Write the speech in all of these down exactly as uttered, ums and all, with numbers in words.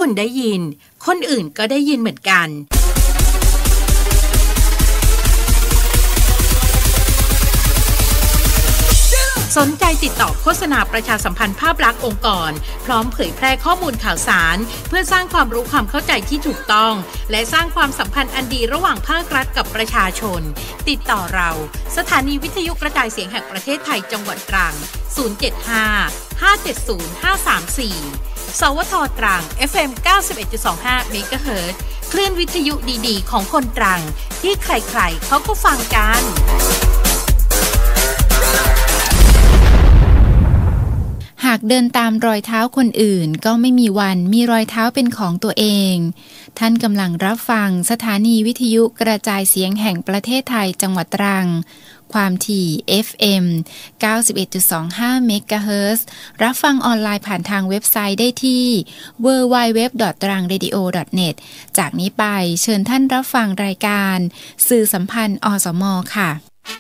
คุณได้ยินคนอื่นก็ได้ยินเหมือนกันสนใจติดต่อโฆษณาประชาสัมพันธ์ภาพลักษณ์องค์กรพร้อมเผยแพร่ข้อมูลข่าวสารเพื่อสร้างความรู้ความเข้าใจที่ถูกต้องและสร้างความสัมพันธ์อันดีระหว่างภาครัฐกับประชาชนติดต่อเราสถานีวิทยุกระจายเสียงแห่งประเทศไทยจังหวัดตรังศูนย์ เจ็ด ห้า ห้า เจ็ด ศูนย์ ห้า สาม สี่สวทตรัง เอฟ เอ็ม เก้าสิบเอ็ดจุดสองห้า เมกะเฮิรตซ์คลื่นวิทยุดีๆของคนตรังที่ใครๆเขาก็ฟังกันหากเดินตามรอยเท้าคนอื่นก็ไม่มีวันมีรอยเท้าเป็นของตัวเองท่านกำลังรับฟังสถานีวิทยุกระจายเสียงแห่งประเทศไทยจังหวัดตรังความถี่ เอฟ เอ็ม เก้าสิบเอ็ดจุดสองห้า เมกะเฮิรตซ์รับฟังออนไลน์ผ่านทางเว็บไซต์ได้ที่ ดับเบิลยู ดับเบิลยู ดับเบิลยู ดอท ตรังเรดิโอ ดอท เน็ต จากนี้ไปเชิญท่านรับฟังรายการสื่อสัมพันธ์อสม.ค่ะ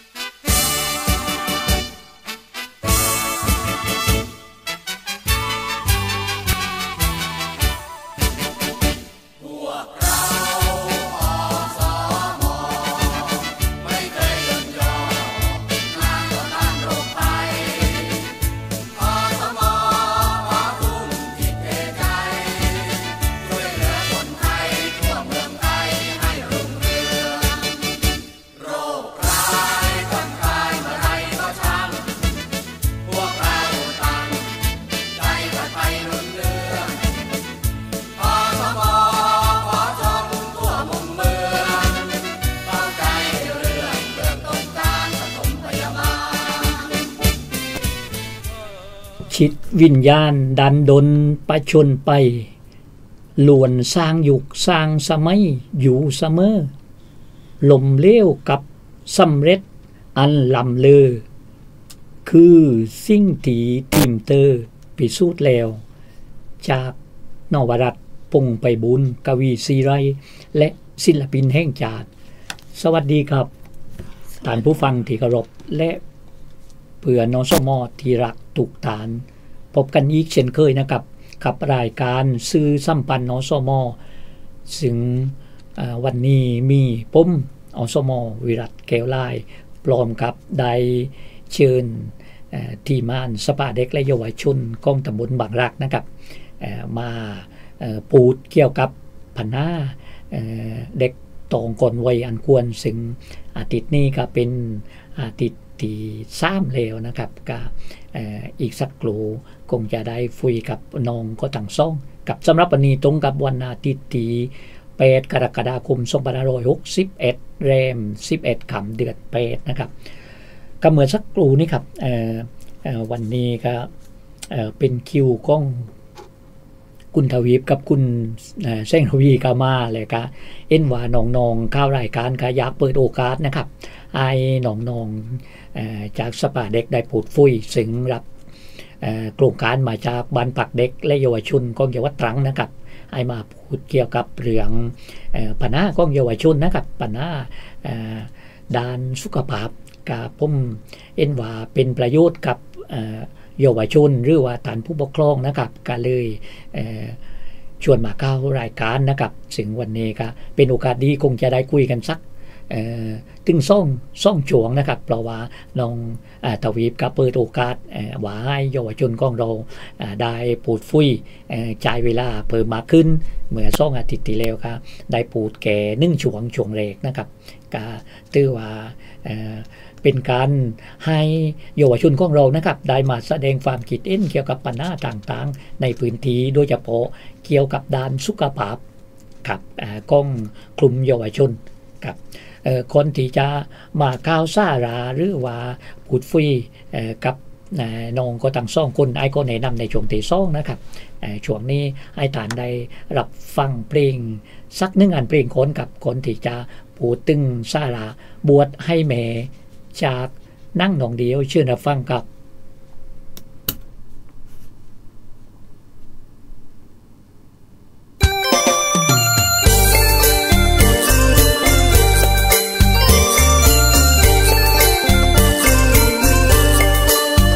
ชิดวิญญาณดันดนประชนไปลวนสร้างยุคสร้างสมัยอยู่เสมอลมเลี้ยวกับสำเร็จอันลำเลอคือสิ่งที่ทีมเตอร์พิสูจน์แล้วจากนวรัตน์พงษ์ไพบูลย์กวีศรีไร่และศิลปินแห่งชาติสวัสดีครับท่านผู้ฟังที่เคารพและเพื่อนสม.ที่รักทุกฐานพบกันอีกเช่นเคยนะครับกับรายการสื่อสัมพันธ์นสม.ซึ่งวันนี้มีผมอสม.วิรัตแก้วลายพร้อมกับได้เชิญทีมงานสภาเด็กและเยาวชนของตำบลบางรักนะครับมาพูดเกี่ยวกับปัญหาเด็กตองก่อนวัยอันควรซึ่งอาทิตย์นี้ก็เป็นอาทิตย์ที่สามแล้วนะครับก็อีกสักครู่คงจะได้คุยกับน้องก็ตั้งซ่องกับสำหรับวันนี้ตรงกับวันอาทิตย์ที่แปดกรกฎาคมสองพันห้าร้อยหกสิบเอ็ดแรมสิบเอ็ดค่ำเดือนแปดนะครับก็เหมือนสักครู่นี้ครับวันนี้ก็เป็นคิวของคุณทวีปกับคุณแสงทวีกามาเลยก็เอ็นว่าน้องๆเข้ารายการก็อยากเปิดโอกาสนะครับไอ้น้องๆจากสภาเด็กได้พูดคุยซึ่งรับโครงการมาจากบ้านพักเด็กและเยาวชนของจังหวัดตรังนะครับไอ้มาพูดเกี่ยวกับเรื่องปัญหาของเยาวชนนะครับปัญหาด้านสุขภาพกับผมเอ็นว่าเป็นประโยชน์กับเยาวชนหรือว่าท่านผู้ปกครองนะครับก็เลยชวนมาเข้ารายการนะครับซึ่งวันนี้ก็เป็นโอกาสดีคงจะได้คุยกันสักถึงซ่องซ่องจวงนะครับเพราะว่าน้องทวีปก็เปิดโอกาสว่าให้เยาวชนของเราได้พูดคุยจ่ายเวลาเพิ่มมากขึ้นเมื่อซ่องอาทิตย์ที่แล้วก็ได้พูดแก่นึ่งช่วงช่วงแรกนะครับก็ถือว่าเป็นการให้เยาวชนของเรานะครับได้มาแสดงความคิดเห็นเกี่ยวกับปัญหาต่างๆในพื้นที่โดยเฉพาะเกี่ยวกับด้านสุขภาพกับกองกลุ่มเยาวชนกับคนที่จะมาก้าวซ่าราหรือว่าพูดคุยกับน้องก็ตั้งซ่องคนไอ้ก็แนะนำในช่วงที่ซ่องนะครับช่วงนี้ไอ้ฐานได้รับฟังเพลงสักหนึ่งอันเพลงคนกับคนที่จะพูดตึงซ่าราบวชให้แม่จากนั่งหนองเดียวเชิญรับฟังกับ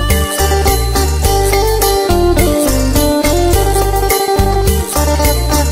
เ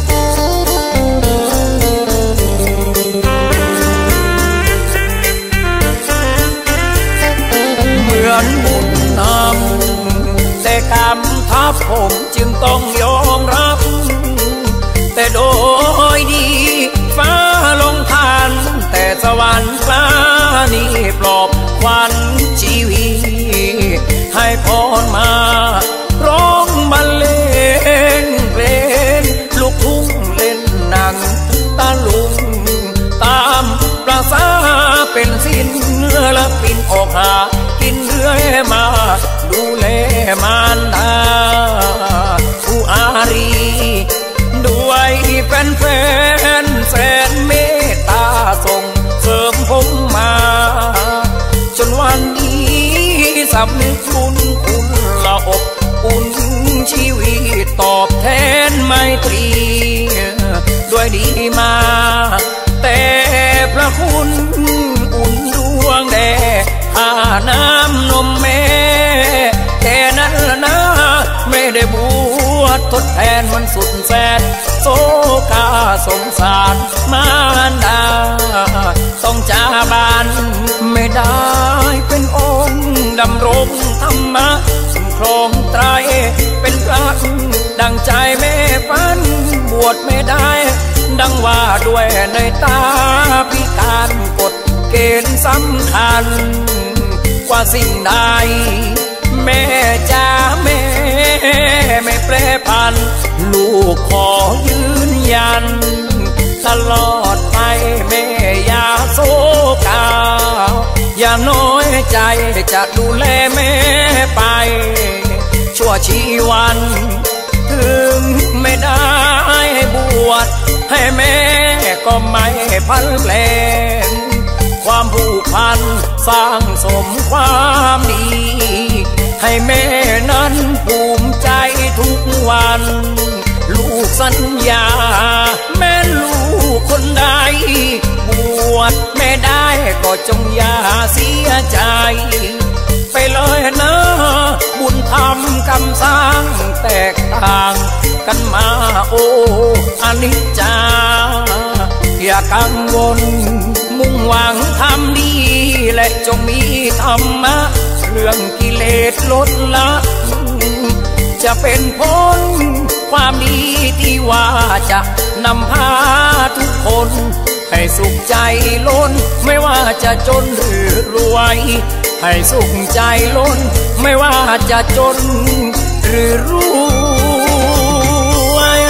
ผมจึงต้องยอมรับแต่โดยดีฟ้าลงทันแต่สวรรค์ฟ้านี่ปลอบควันชีวิตให้พรมาร้องบรรเลงเพลงลูกทุ่งเล่นหนังตาลุงตามประสาเป็นศิลปินออกหากินเรื่อยมาดูแลมารดาผู้อารีด้วยแฟนๆแสนเมตตาส่งเสริมผมมาจนวันนี้สำนึกบุญคุณละอบอุ่นชีวิตตอบแทนไมตรีด้วยดีมาแต่พระคุณอุ่นดวงแด่อาน้ำนมแม่แค่นั้นละนะไม่ได้บวชทดแทนมันสุดแสนโศกาสงสารมารดาต้องจาบานไม่ได้เป็นองค์ดำรงธรรมะคุ้มครองไตรเป็นพระดังใจแม่ฝันบวชไม่ได้ดังว่าด้วยในตาพิการกฎเกณฑ์สำคัญกว่าสิ่งใดแม่จ้าแม่ไม่แปรผันลูกขอยืนยันตลอดไปแม่อย่าโศกาอย่าน้อยใจจะดูแลแม่ไปชั่วชีวันถึงไม่ได้บวชให้แม่ก็ไม่พันแปลงความผูกพันสร้างสมความดีให้แม่นั้นภูมิใจทุกวันลูกสัญญาแม่ลูกคนใดบวชไม่ได้ก็จงอย่าเสียใจไปเลยนะบุญธรรมกรรมสร้างแตกต่างกันมาโอ้อนิจจาอย่ากังวลมุ่งหวังทำดีและจงมีธรรมะเรื่องกิเลสลดละจะเป็นผลความดีที่ว่าจะนำพาทุกคนให้สุขใจล้นไม่ว่าจะจนหรือรวยให้สุขใจล้นไม่ว่าจะจนหรือรวย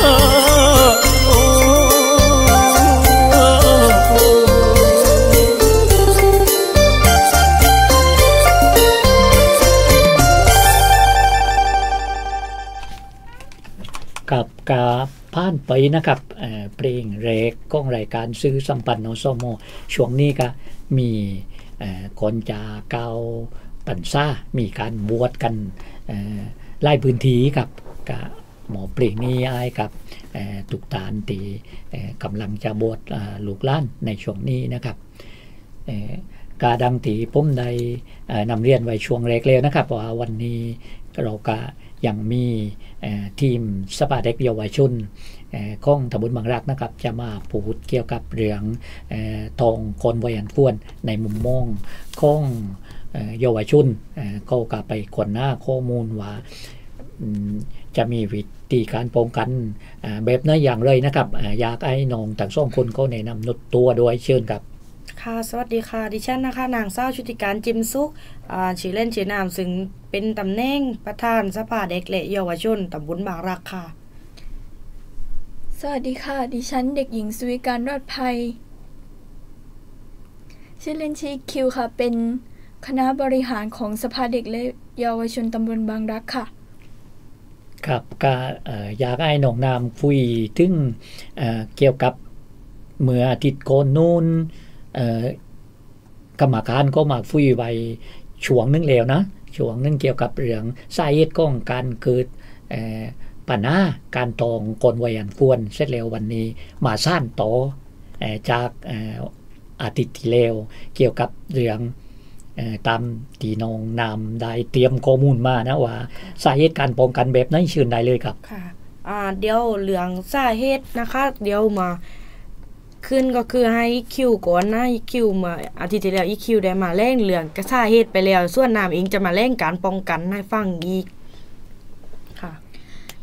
กับกาผ่านไปนะครับเอ่อเพลงแรกของรายการซื้อสัมปันนสมช่วงนี้ก็มีเอ่อคนจะเกาปันซ่ามีการบวชกันเอ่อไล่พื้นที่ครับกับหมอเพลงนี้อายกับเอ่อตุกตาลตีเอ่อกำลังจะบวชลูกหลานในช่วงนี้นะครับเอ่อกาดังตีผมได้นำเรียนไว้ช่วงแรกแล้วนะครับว่าวันนี้เราก็ยังมีทีมสภาเด็กเยาวชนของตำบลบางรักนะครับจะมาพูดเกี่ยวกับเรื่องทองคนวัยอันควรในมุมมองของเยาวชนเขาก็ไปค้นหาข้อมูลว่าจะมีวิธีการป้องกันแบบนั้นอย่างไรนะครับอยากให้น้องทั้งสองคนเขาแนะนำนุดตัวโดยเชิญครับค่ะสวัสดีค่ะดิฉันนะคะนางสาวชุติการจิมสุขชื่อเล่นชื่อนามซึ่งเป็นตำแหน่งประธานสภาเด็กและเยาวชนตำบลบางรักค่ะสวัสดีค่ะดิฉันเด็กหญิงสุวิการรอดภัยชื่อเล่นชื่อคิวค่ะเป็นคณะบริหารของสภาเด็กและเยาวชนตำบลบางรักค่ะครับก็อยากให้น้องนามคุยถึงเกี่ยวกับเมื่ออาทิตย์ก่อนนู้นกรรมการก็มาคุยไว้ช่วงนึงแล้วนะช่วงนึงเกี่ยวกับเรื่องสาเหตุของการเกิดปัญหาการตองคนวัยอันควรเสร็จแล้ววันนี้มาสร้างต่อจากอาทิตย์ที่แล้วเกี่ยวกับเรื่องตามตีน้องนามได้เตรียมข้อมูลมานะว่าสาเหตุการป้องกันแบบนั้นชื่นได้เลยครับค่ะอ่าเดี๋ยวเรื่องสาเหตุนะคะเดี๋ยวมาขึ้นก็คือให้คิวก่อนนะคิวมาอาทิตย์ที่แล้วอีคิวได้มาแล่งเรื่องกระสาเหตุไปแล้วส่วนนามเองจะมาแล่งการป้องกันให้ฟังอีกค่ะ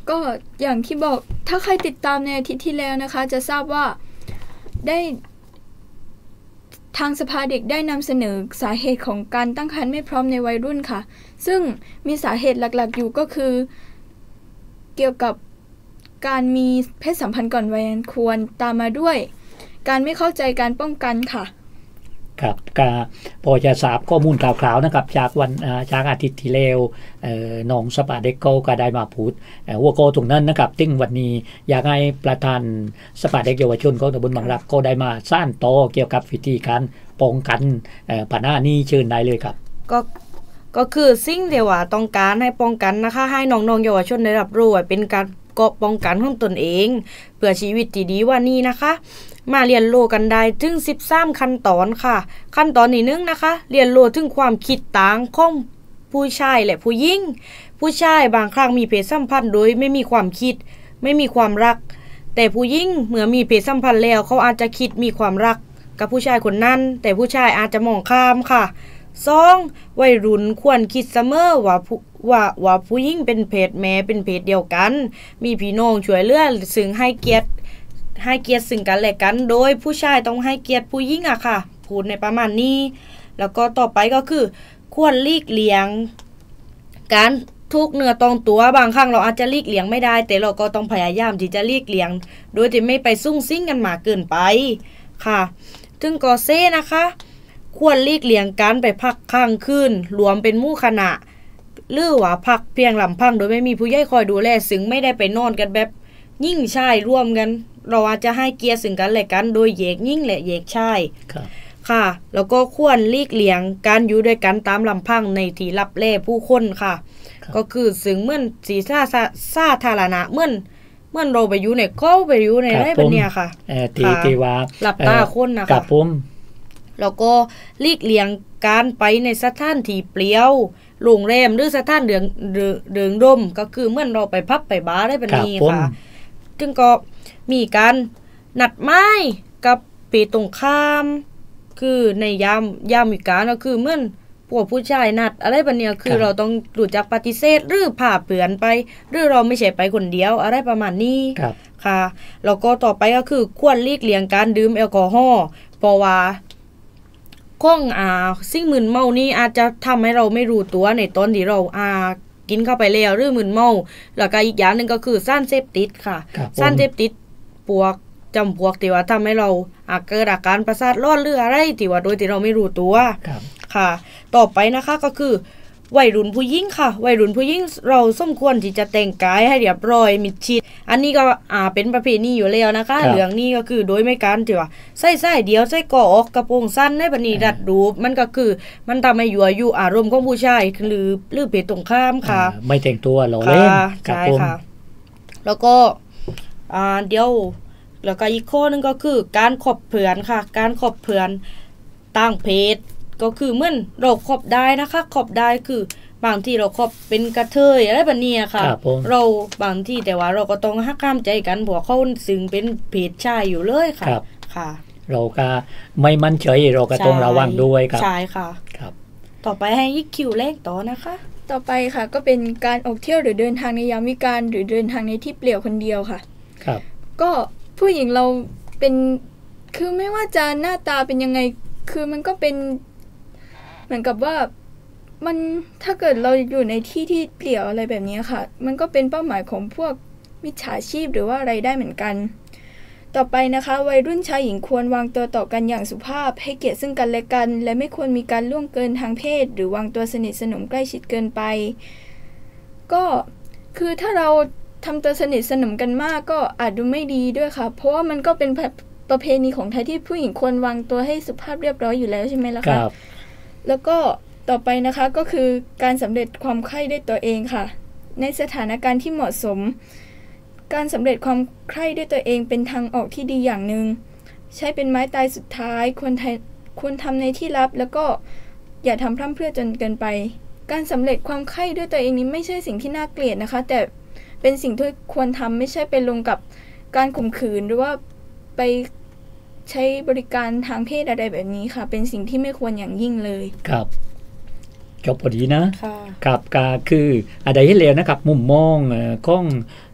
ก็อย่างที่บอกถ้าใครติดตามในอาทิตย์ที่แล้วนะคะจะทราบว่าได้ทางสภาเด็กได้นำเสนอสาเหตุของการตั้งครรภ์ไม่พร้อมในวัยรุ่นค่ะซึ่งมีสาเหตุหลักๆอยู่ก็คือเกี่ยวกับการมีเพศสัมพันธ์ก่อนวัยอันควรตามมาด้วยการไม่เข้าใจการป้องกันค่ะครับก็พอจะทราบข้อมูลข่าวๆนะครับจากวันจากอาทิตย์ที่แล้วน้องสภาเด็กก็ได้มาพูดหัวข้อตรงนั้นนะครับซึ่งวันนี้อยากให้ประธานสภาเด็กเยาวชนของตำบลบางรักก็ได้มาสานต่อเกี่ยวกับวิธีการป้องกันปัญหานี้เชิญได้เลยครับก็ก็คือสิ่งที่ว่าต้องการให้ป้องกันนะคะให้น้องๆเยาวชนได้รับรู้เป็นการก็ป้องกันของตนเองเพื่อชีวิตที่ดีว่านี้นะคะมาเรียนรู้กันได้ถึงสิบสามขั้นตอนค่ะขั้นตอนที่หนึ่งนะคะเรียนรู้ถึงความคิดต่างของผู้ชายและผู้หญิงผู้ชายบางครั้งมีเพศสัมพันธ์โดยไม่มีความคิดไม่มีความรักแต่ผู้หญิงเมื่อมีเพศสัมพันธ์แล้วเขาอาจจะคิดมีความรักกับผู้ชายคนนั้นแต่ผู้ชายอาจจะมองข้ามค่ะสองวัยรุ่นควรคิดเสมอว่าว่าว่าผู้หญิงเป็นเพศแม่เป็นเพศเดียวกันมีพี่น้องช่วยเหลือซึ่งให้เกียรติให้เกียรติซึ่งกันและกันโดยผู้ชายต้องให้เกียรติผู้หญิงอะค่ะพูดในประมาณนี้แล้วก็ต่อไปก็คือควรหลีกเลี่ยงการทุกเนื้อตองตัวบางครั้งเราอาจจะหลีกเลี่ยงไม่ได้แต่เราก็ต้องพยายามที่จะหลีกเลี่ยงโดยที่ไม่ไปซุ่งซิ่งกันมากเกินไปค่ะถึงกอเซ่นะคะควรหลีกเลี่ยงการไปพักค้างคืนรวมเป็นหมู่คณะหรือว่าพักเพียงลำพังโดยไม่มีผู้ใหญ่คอยดูแลซึ่งไม่ได้ไปนอนกันแบบยิ่งชายร่วมกันเราอาจจะให้เกียรติซึ่งกันและกันโดยแยกยิ่งและแยกชายค่ะแล้วก็ควรหลีกเลี่ยงการอยู่ด้วยกันตามลำพังในที่รับแลผู้คนค่ะก็คือซึ่งเหมือนสีสาสาธารณะเหมือนเหมือนเราไปอยู่ในเข้าไปอยู่ในไรแบบเนี้ยค่ะเอ่อที่ที่ว่าหลับตาคนนะคะกับผมแล้วก็หลีกเลี่ยงการไปในสถานที่เปลี่ยวโรงแรมหรือสถานเดืองเดืองดมก็คือเหมือนเราไปพับไปบาร์ได้แบบนี้ค่ะจึงก็มีการนัดไม้กับเพศตรงข้ามคือในยามยามวิกาลก็คือเหมือนพวกผู้ชายนัดอะไรแบบนี้คือเราต้องรู้จักปฏิเสธหรือผ่าเปลือนไปหรือเราไม่ใช่ไปคนเดียวอะไรประมาณนี้ค่ะแล้วก็ต่อไปก็คือควรหลีกเลี่ยงการดื่มแอลกอฮอล์เพราะว่าข้องอ่าสิ่งมึนเมานี้อาจจะทำให้เราไม่รู้ตัวในตอนที่เราอ่ากินเข้าไปแล้วหรือมึนเมาแล้วก็อีกอย่างนึงก็คือสารเสพติดค่ะสารเสพติดพวกจำพวกที่ว่าทำให้เราอาจเกิดอาการประสาทร้อนหรืออะไรที่ว่าโดยที่เราไม่รู้ตัวค่ะต่อไปนะคะก็คือวัยรุ่นผู้หญิงค่ะวัยรุ่นผู้หญิงเราสมควรที่จะแต่งกายให้เรียบร้อยมิดชิดอันนี้ก็อ่าเป็นประเพณีอยู่แล้วนะคะเรื่องนี้ก็คือโดยไม่การที่ว่าใส่ใส่เดียวใส่กอกกระโปรงสั้นในบัดนี้ดัดรูปมันก็คือมันทำให้ยั่วยุอารมณ์ของผู้ชายหรือหรือเพศตรงข้ามค่ะไม่แต่งตัวหล่อเล่นใช่ค่ะแล้วก็อ่าเดี๋ยวแล้วก็อีกข้อนึงก็คือการคบเพื่อนค่ะการคบเพื่อนต่างเพศก็คือเหมือนเราคบได้นะคะคบได้คือบางที่เราคบเป็นกระเทยอะไรแบบนี้ค่ะเราบางที่แต่ว่าเราก็ต้องหักห้ามใจกันเพราะเขาซึ่งเป็นเพศชายอยู่เลยค่ะค่ะเราก็ไม่มั่นใจเราก็ต้องระวังด้วยครับใช่ค่ะครับต่อไปให้ยิกคิวเลขต่อนะคะต่อไปค่ะก็เป็นการออกเที่ยวหรือเดินทางในยามวิกาลหรือเดินทางในที่เปลี่ยวคนเดียวค่ะครับก็ผู้หญิงเราเป็นคือไม่ว่าจะหน้าตาเป็นยังไงคือมันก็เป็นเหมือนกับว่ามันถ้าเกิดเราอยู่ในที่ที่เปลี่ยวอะไรแบบนี้ค่ะมันก็เป็นเป้าหมายของพวกมิจฉาชีพหรือว่าอะไรได้เหมือนกันต่อไปนะคะวัยรุ่นชายหญิงควรวางตัวต่อกันอย่างสุภาพให้เกียรติซึ่งกันและกันและไม่ควรมีการล่วงเกินทางเพศหรือวางตัวสนิทสนมใกล้ชิดเกินไปก็คือถ้าเราทำตัวสนิทสนมกันมากก็อาจดูไม่ดีด้วยค่ะเพราะว่ามันก็เป็นประเพณีของไทยที่ผู้หญิงควรวางตัวให้สุภาพเรียบร้อยอยู่แล้วใช่ไหมล่ะคะแล้วก็ต่อไปนะคะก็คือการสำเร็จความใคร่ด้วยตัวเองค่ะในสถานการณ์ที่เหมาะสมการสำเร็จความใคร่ด้วยตัวเองเป็นทางออกที่ดีอย่างหนึ่งใช้เป็นไม้ตายสุดท้ายควรควรทำในที่ลับแล้วก็อย่าทำพร่ำเพรื่อจนเกินไปการสำเร็จความใคร่ด้วยตัวเองนี้ไม่ใช่สิ่งที่น่าเกลียดนะคะแต่เป็นสิ่งที่ควรทำไม่ใช่ไปลงกับการข่มขืนหรือว่าไปใช้บริการทางเพศอะไรแบบนี้ค่ะเป็นสิ่งที่ไม่ควรอย่างยิ่งเลยครับจบพอดีนะกับก็คืออะไรให้เร็วนะครับมุมมองของ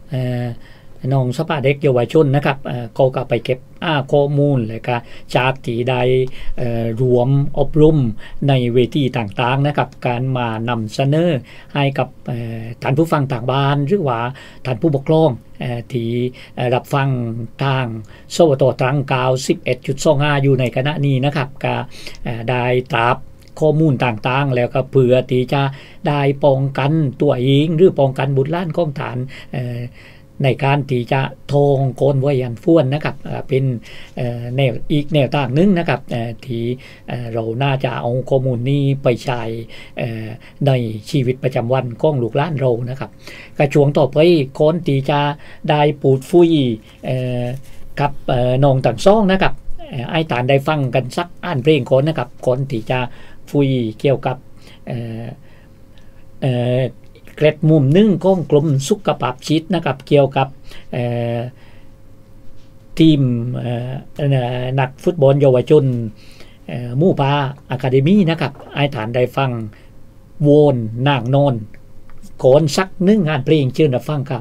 น้องสภาเด็กเยาวชนนะครับเขาก็ไปเก็บข้อมูลและก็จากที่ได้รวมอบรมในเวทีต่างๆนะครับการมานำเสนอให้กับท่านผู้ฟังต่างบ้านหรือว่าท่านผู้ปกครองที่รับฟังทางสวทตรัง เก้าสิบเอ็ดจุดสองห้า อยู่ในคณะนี้นะครับก็ได้ตราบข้อมูลต่างๆแล้วก็เพื่อที่จะได้ป้องกันตัวเองหรือป้องกันบุตรหลานของท่านในการที่จะโทงโกนไว้ยันฟ้วนนะครับเป็นแนวอีกแนวทางนึงนะครับที่เราน่าจะเอาข้อมูลนี้ไปใช้ในชีวิตประจำวันของลูกหลานเรานะครับกระช่วงต่อไปคนที่จะได้ปูดฟุยกับน้องต่างซ่องนะครับไอ้ตานได้ฟังกันสักอ่านเพลงคนนะครับคนที่จะฟุยเกี่ยวกับเกร็ดมุมหนึ่งของกลุ่มสุขภาพจิตนะครับเกี่ยวกับทีมนักฟุตบอลเยาวชนหมู่ป่าอะคาเดมี่นะครับไอ้ฐานได้ฟังโวนนางนอนโขนสักหนึ่งงานเพลงเชิญรับฟังครับ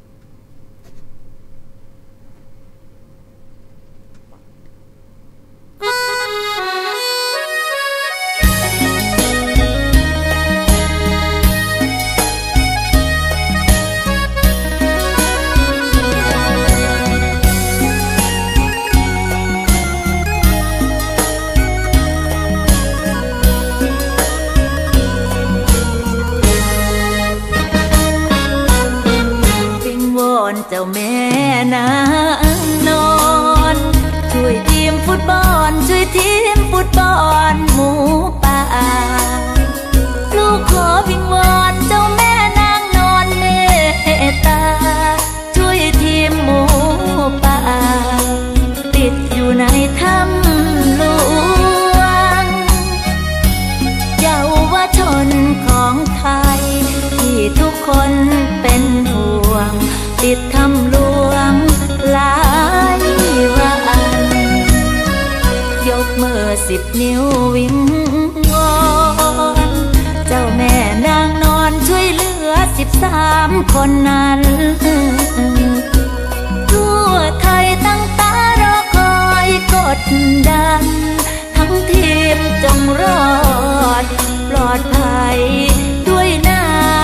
เจ้าแม่นางนอนช่วยทีมฟุตบอลช่วยทีมฟุตบอลหมูป่าลูกขอวิงวอนเจ้าแม่นางนอนเมตตาช่วยทีมหมูป่าติดอยู่ในถ้ำหลวงเยาวชนของไทยที่ทุกคนเป็นห่วงติดถ้ำหลวงหลายวันยกมือสิบนิ้ววิงวอนเจ้าแม่นางนอนช่วยเหลือสิบสามคนนั้นทั่วไทยตั้งตารอคอยกดดันทั้งทีมจงรอดปลอดภัยด้วยนะ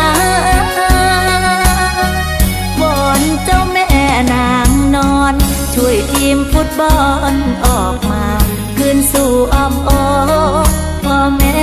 เจ้าแม่นางนอนช่วยทีมฟุตบอลออกมาคืนสู่อ้อมอกพ่อแม่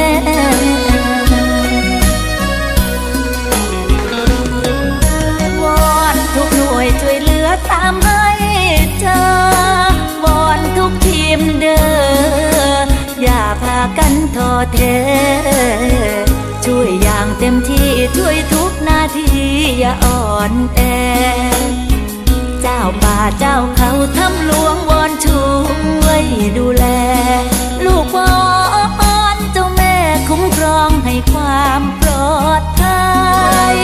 วอนทุกหน่วยช่วยเหลือตามให้เจอวอนทุกทีมเด้ออย่าพากันท้อแท้ช่วยอย่างเต็มที่ช่วยทุกนาทีอย่าอ่อนแอเจ้าป่าเจ้าเขาทำหลวงวอนช่วยดูแลลูกวอนเจ้าแม่คุ้มครองให้ความปลอดภัย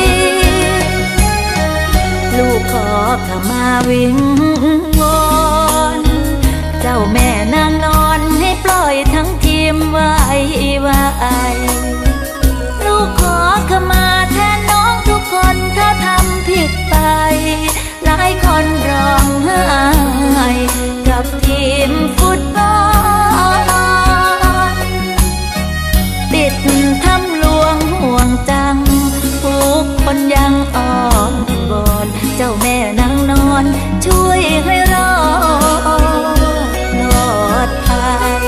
ลูกขอขมาวิงวอนเจ้าแม่นางนอนให้ปล่อยทั้งทีมไว้ไว้ลูกขอขมาแทนน้องทุกคนถ้าทำผิดไปหลายคนร้องไห้กับทีมฟุตบอลติดถ้ำหลวงห่วงจังทุกคนยังอ่อนวอนเจ้าแม่นางนอนช่วยให้รอดปลอดภัย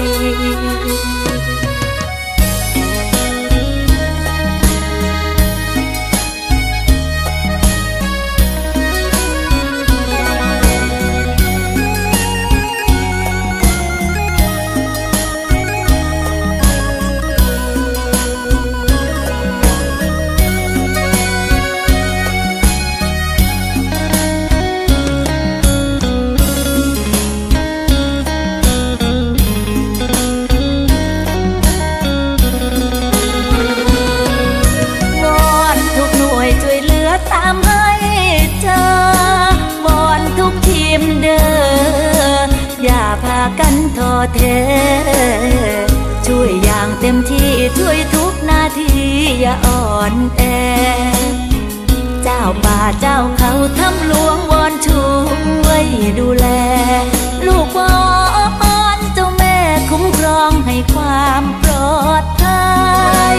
กันท้อแท้ช่วยอย่างเต็มที่ช่วยทุกนาทีอย่าอ่อนแอเจ้จ้าป่าเจ้าเขาทำหลวงวอนช่วยดูแลลูกวอนเจ้าแม่คุ้มครองให้ความปลอดภัย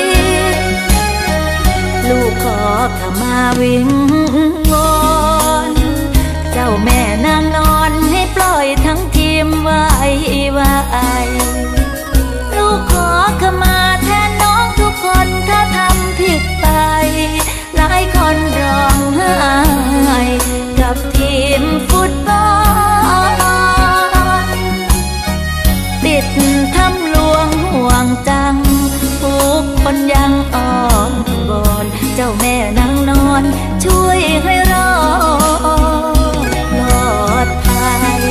ลูกขอขมาวิงวอนเจ้าแม่นางนอนให้ปล่อยทั้งทีมไว้ไว้ลูกขอขมาแทนน้องทุกคนถ้าทำผิดไปหลายคนร้องไห้กับทีมฟุตบอลติดทำหลวงห่วงจังทุกคนยังอ่อนวอนเจ้าแม่นางนอนช่วยให้รอดปลอดภั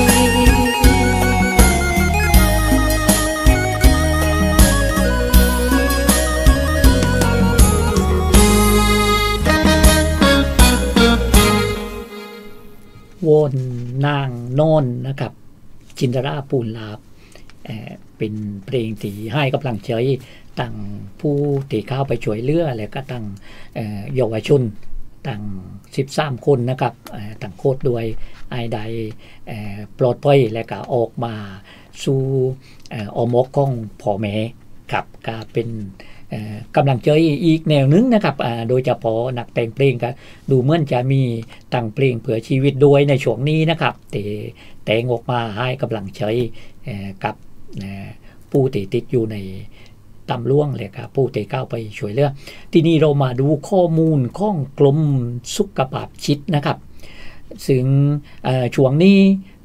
ยวอนนางนอนนะครับจินตราปูนลาบ เอ่อ เป็นเพลงที่ให้กำลังใจตั้งผู้ที่เข้าไปช่วยเหลือและก็ตั้งเยาวชนตั้งสิบสามคนนะครับตั้งโคตรด้วยไอ้ใดปลอดภัยและก็ออกมาสู่อมอกของพ่อแม่ครับก็เป็นกำลังใจอีกแนวนึงนะครับโดยเฉพาะนักแต่งเพลงก็ดูเหมือนจะมีตั้งเพลงเพื่อชีวิตด้วยในช่วงนี้นะครับแต่แต่งออกมาให้กำลังใจกับผู้ที่ติดอยู่ในตำล่วงเลยครับผู้ที่เข้าไปช่วยเหลือที่นี่เรามาดูข้อมูลของกรมสุขภาพจิตนะครับซึ่งช่วงนี้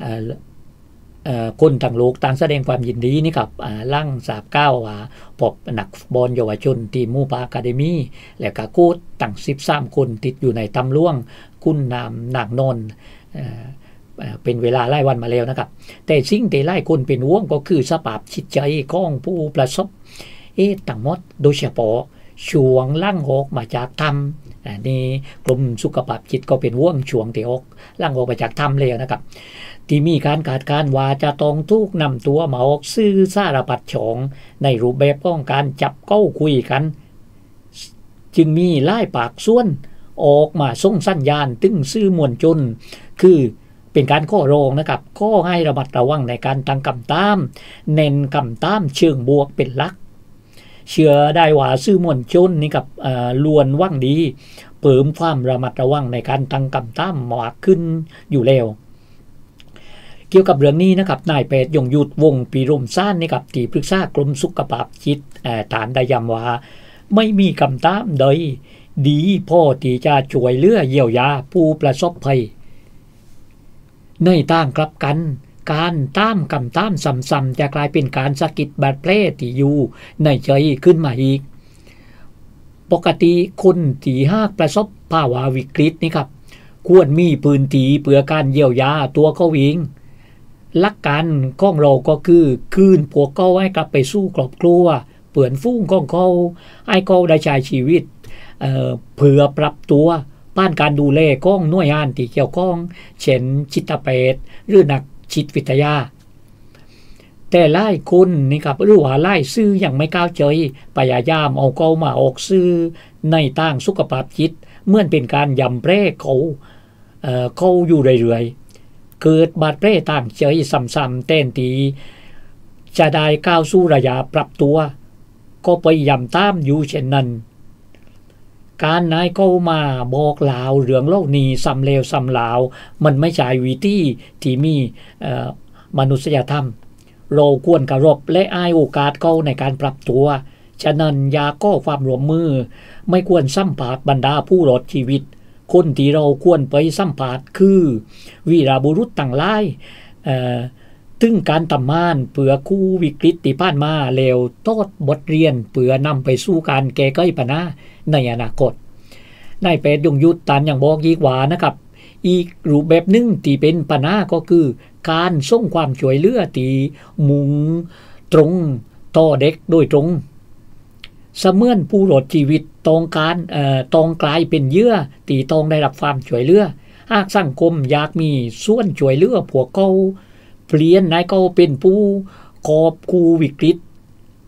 คนต่างโลกต่างแสดงความยินดีนี่ครับลั่งสาบเก้าว่าพบนักบอลเยาวชนทีมมูปาอะคาเดมี่และก็โค้ชตั้งสิบสามคนติดอยู่ในตำล่วงคุณนามนางนนเป็นเวลาหลายวันมาแล้วนะครับแต่สิ่งที่หลายคนเป็นห่วงก็คือสภาพจิตใจของผู้ประสบเอตั้งหมดโดยเฉพาะช่วงล่างออกมาจากถ้ำอันนี้กรมสุขภาพจิตก็เป็นห่วงช่วงที่ออกล่างออกมาจากถ้ำแล้วนะครับที่มีการคาดการณ์ว่าจะต้องถูกนำตัวมาออกสื่อสารพัดช่องในรูปแบบของการจับเก้าคุยกันจึงมีหลายปากส่วนออกมาส่งสัญญาณถึงสื่อมวลชนคือเป็นการข้อร้องนะครับข้อให้ระมัดระวังในการตั้งคำตามเน้นคำตามเชิงบวกเป็นหลักเชื่อได้ว่าสื่อมวลชนนี่กับล้วนหวังดีเพิ่มความระมัดระวังในการตั้งคำตามมากขึ้นอยู่แล้วเกี่ยวกับเรื่องนี้นะครับนายแพทย์ยงยุทธวงศ์ปีรมซ่านนี่ครับที่ปรึกษากรมสุขภาพจิตฐานได้ย้ำว่าไม่มีคำตามใดดีพอที่จะช่วยเหลือเยียวยาผู้ประสบภัยในต่างกลับกันการตามคำตามซ้ำๆจะกลายเป็นการสะกิดบาดแผลที่อยู่ในใจขึ้นมาอีกปกติคนที่หากประสบภาวะวิกฤตนี่ครับควรมีพื้นที่เพื่อการเยียวยาตัวเขาเองหลักการของเราก็คือคืนพวกเขาให้กลับไปสู่ครอบครัวเปื่อนฟุ้งของเขาให้เขาได้ใช้ชีวิต เอ่อ เพื่อปรับตัวผ่านการดูแลของหน่วยงานที่เกี่ยวข้องเช่นจิตแพทย์หรือนักจิตวิทยาแต่หลายคนนี่ครับหรือว่าหลายสื่อยังไม่ก้าวใจพยายามเอาเขามาออกสื่อในทางสุขภาพจิตเหมือนเป็นการยำแพร่เขาเอ่อเขาอยู่เรื่อยๆเกิดบาดแผลต่างใจซ้ำๆแทนที่จะได้ก้าวสู่ระยะปรับตัวก็ไปยำตามอยู่เช่นนั้นการนายเข้ามาบอกลาวเรื่องเล่านี้ซ้ำเลวซ้ำลาวมันไม่ใช่วิธีที่มีมนุษยธรรมเราควรเคารพและให้โอกาสเขาในการปรับตัวฉะนั้นอย่าก่อความร่วมมือไม่ควรสัมภาษณ์บรรดาผู้รอดชีวิตคนที่เราควรไปสัมภาษณ์คือวีรบุรุษต่างหลายถึงการทำงานเพื่อกู้วิกฤตที่ผ่านมาแล้วทอดบทเรียนเพื่อนำไปสู่การแก้ไขปัญหาในอนาคตนายแพทย์ยงยุทธตันยังบอกอีกว่านะครับอีกรูปแบบหนึ่งที่เป็นปัญหาก็คือการส่งความช่วยเหลือที่มุ่งตรงต่อเด็กโดยตรงเสมือนผู้รอดชีวิตต้องการเอ่อต้องกลายเป็นเหยื่อที่ต้องได้รับความช่วยเหลือหากสังคมอยากมีส่วนช่วยเหลือพวกเขาเปลี่ยนนายเขาเป็นผู้กอบกู้วิกฤต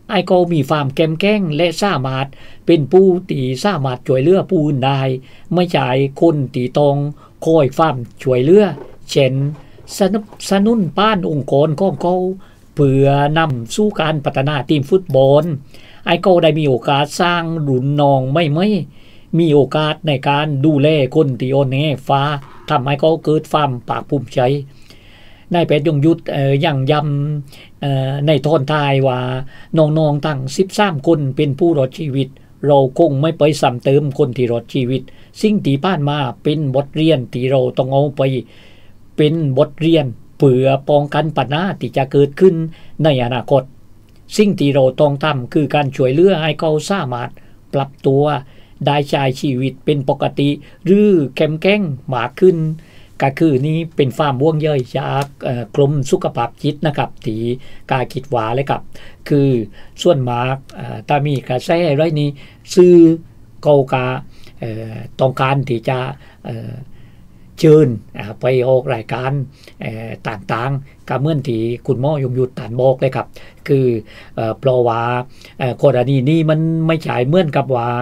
ไอ้ก็มีความแกมแกล้งและสามารถเป็นผู้ตีสามารถช่วยเหลือผู้อื่นได้ไม่ใช่คนตีตองคอยความช่วยเหลือเช่นสนับสนุนป้านองค์กรของเขาเพื่อนำสู่การพัฒนาทีมฟุตบอลไอ้ก็ได้มีโอกาสสร้างรุ่นน้องไม่ไม่มีโอกาสในการดูแลคนที่อ่อนแอฟ้าทำให้เขาเกิดความภาคภูมิใจนายแพทย์ยงยุทธยังย้ำในตอนท้ายว่าน้องๆตั้งสิบสามคนเป็นผู้รอดชีวิตเราคงไม่ไปซ้ำเติมคนที่รอดชีวิตสิ่งที่ผ่านมาเป็นบทเรียนที่เราต้องเอาไปเป็นบทเรียนเพื่อป้องกันปัญหาที่จะเกิดขึ้นในอนาคตสิ่งที่เราต้องทำคือการช่วยเหลือให้เขาสามารถปรับตัวได้ใช้ชีวิตเป็นปกติหรือแข็งแกร่งมากขึ้นก็คือนี้เป็นความห่วงใยจากกรมสุขภาพจิตนะครับที่กาคิดว่าเลยครับคือส่วนมากถ้ามีกระแสอะไรนี้ซื้อเกากาต้องการที่จะเชิญไปออกรายการต่างๆก็เหมือนที่คุณหมอยงยุทธฐานบอกเลยครับคือเพราะว่ากรณีนี้มันไม่ใช่เหมือนกับว่า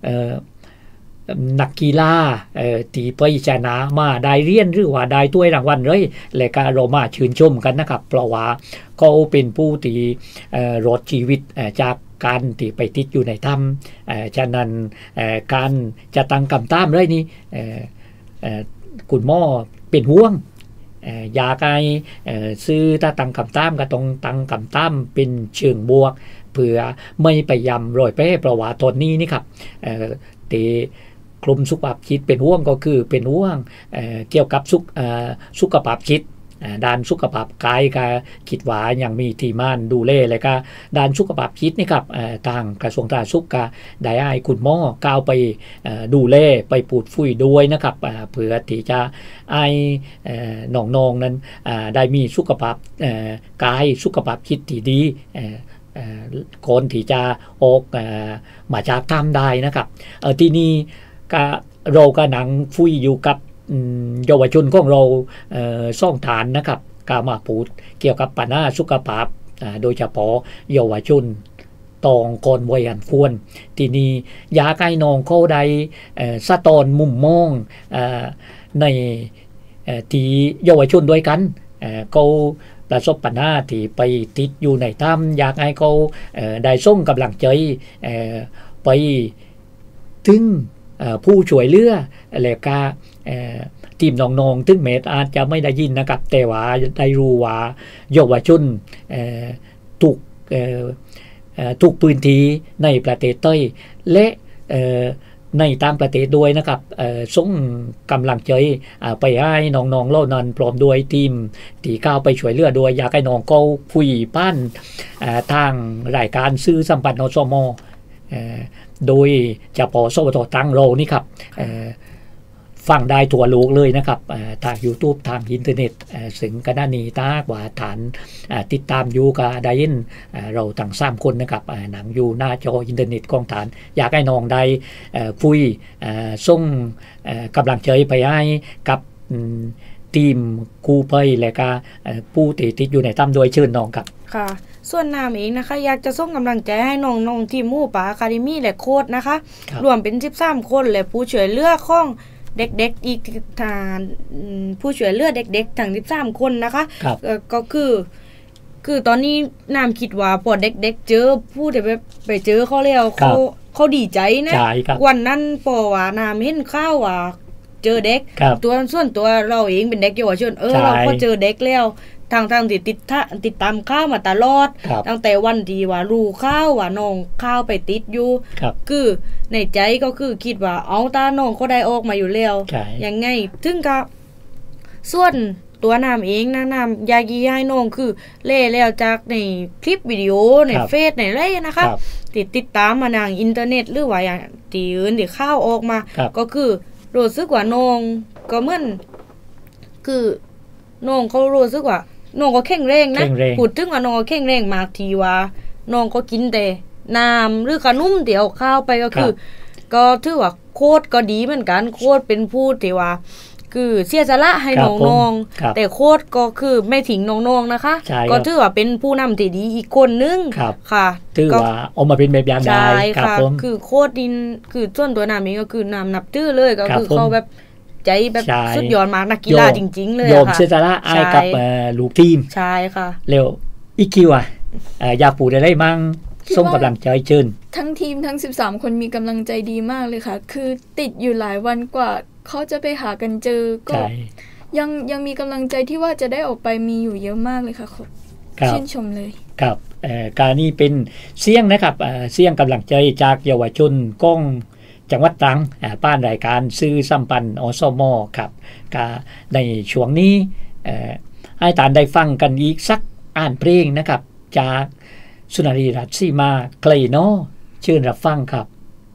นักกีฬาที่ไปชนะมาได้เรียนหรือว่าได้ถ้วยรางวัลเลยและก็เรามาชื่นชมกันนะครับเพราะว่าเขาเป็นผู้ที่รอดชีวิตจากการที่ไปติดอยู่ในถ้ำฉะนั้นการจะตั้งคำถามเลยนี่คุณหมอเป็นห่วงอยากให้ซื้อถ้าตั้งคำถามก็ต้องตั้งคำถามเป็นเชิงบวกเพื่อไม่ไปยำรอยแพ้เพราะว่าตอนนี้นี่ครับที่กลุ่มสุขภาพจิตเป็นห่วงก็คือเป็นห่วง เ, เกี่ยวกับสุขสุขภาพจิตด้านสุขภาพกายก็คิดว่ายังมีทีมานดูแลเลยก็ด้านสุขภาพจิตนี่ครับทางกระทรวงสาธารณสุขก็ได้ให้คุณหมอก้าวไปดูแลไปพูดคุยด้วยนะครับเพื่อที่จะให้น้องๆนั้นได้มีสุขภาพกายสุขภาพจิตที่ดีคนที่จะออกมาจากถ้ำได้นะครับที่นี่ก็เราก็นั่งคุยอยู่กับเยาวชนของเราซ่องฐานนะครับก็มาพูดเกี่ยวกับปัญหาสุขภาพโดยเฉพาะเยาวชนตองก่อนวัยอันควรที่นี่อยากให้น้องเขาได้สะตอนมุมมองในที่เยาวชนด้วยกันเขาประสบปัญหาที่ไปติดอยู่ในถ้ำอยากให้เขาได้ส่งกำลังใจไปถึงผู้ช่วยเหลือและก็ทีมน้องๆถึงแม้อาจจะไม่ได้ยินนะครับแต่ว่าได้รู้ว่าเยาวชนถูกถูกพื้นที่ในประเทศไทยและในต่างประเทศด้วยนะครับส่งกำลังใจไปให้น้องๆเล่านั้นพร้อมด้วยทีมที่ก้าวไปช่วยเหลือด้วยอยากให้น้องเขาคุยป้านทางรายการซื้อสัมพันธ์นสมโดยเฉพาะสวทตั้งเรานี่ครับฟังได้ทั่วโลกเลยนะครับทาง YouTube ทางอินเทอร์เน็ตซึ่งก็น่านี้ตากว่าฐานติดตามอยู่ก็ได้ยินเราทั้งสามคนนะครับหนังอยู่หน้าจออินเทอร์เน็ตของฐานอยากให้น้องได้คุยส่งกำลังใจไปให้กับทีมกู้ภัยและก็ผู้ที่ติดอยู่ในถ้ำโดยเชิญน้องครับค่ะส่วนน้ำเองนะคะอยากจะส่งกำลังใจให้น้องๆทีมหมู่ป่าอะคาเดมี่และโค้ชนะคะรวมเป็นสิบสามคนและผู้ช่วยเหลือของเด็กๆอีกทางผู้ช่วยเหลือเด็กๆทั้งสิบสามคนนะคะก็คือคือตอนนี้น้ำคิดว่าพอเด็กๆเจอผู้ที่ไปเจอเขาแล้วเขาเขาดีใจนะวันนั้นพอว่าน้ำเห็นข้าวว่าเจอเด็กตัวส่วนตัวเราเองเป็นเด็กเยาวชนเออเราก็เจอเด็กแล้วทางทางติดติดติดตามข้าวมาตลอดตั้งแต่วันที่ว่ารู้ข้าวว่าน้องข้าวไปติดอยู่คือในใจก็คือคิดว่าเอาตาน้องเขาได้ออกมาอยู่แล้วยังไงถึงกับส่วนตัวน้ำเองนะน้ำยากีให้น้องคือเล่แล้วจากในคลิปวิดีโอในเฟซในอะไรนะคะติดติดตามมาทางอินเทอร์เน็ตหรือว่าอย่างที่อื่นที่ข้าวออกมาก็คือรู้สึกว่าน้องก็เหมือนคือน้องเขารู้สึกว่าน้องก็แข็งแรงนะพูดถึงว่าน้องก็แข็งแรงมากทีว่าน้องก็กินแต่น้ำหรือขนมเดี๋ยวข้าวไปก็คือก็ถือว่าโคตรก็ดีเหมือนกันโคตรเป็นผู้ที่ว่าคือเสียสละให้น้องๆแต่โค้ชก็คือไม่ทิ้งน้องๆนะคะก็ถือว่าเป็นผู้นำที่ดีอีกคนนึงค่ะถือว่าเอามาเป็นแบบอย่างได้ค่ะคือโค้ชดินคือส่วนตัวน้ำนี้ก็คือนำนับถือเลยก็คือเขาแบบใจแบบสุดยอดมากนักกีฬาจริงๆเลยค่ะยอมเสียสละให้กับลูกทีมใช่ค่ะแล้วอีกคิวอ่ะอยากพูดอะไรมั่งส่งกำลังใจเชิญทั้งทีมทั้งสิบสามคนมีกำลังใจดีมากเลยค่ะคือติดอยู่หลายวันกว่าเขาจะไปหากันเจอก็ยังยังมีกำลังใจที่ว่าจะได้ออกไปมีอยู่เยอะมากเลยค่ะชื่นชมเลยครับการนี้เป็นเสียงนะครับเสียงกำลังใจจากเยาวชนก้องจังหวัดตรังป้านรายการซื้อสัมปันอสมครับในช่วงนี้ให้ตานได้ฟังกันอีกสักอ่านเพลงนะครับจากสุนารีรัตน์สีมาไกลน้อเชิญรับฟังครับ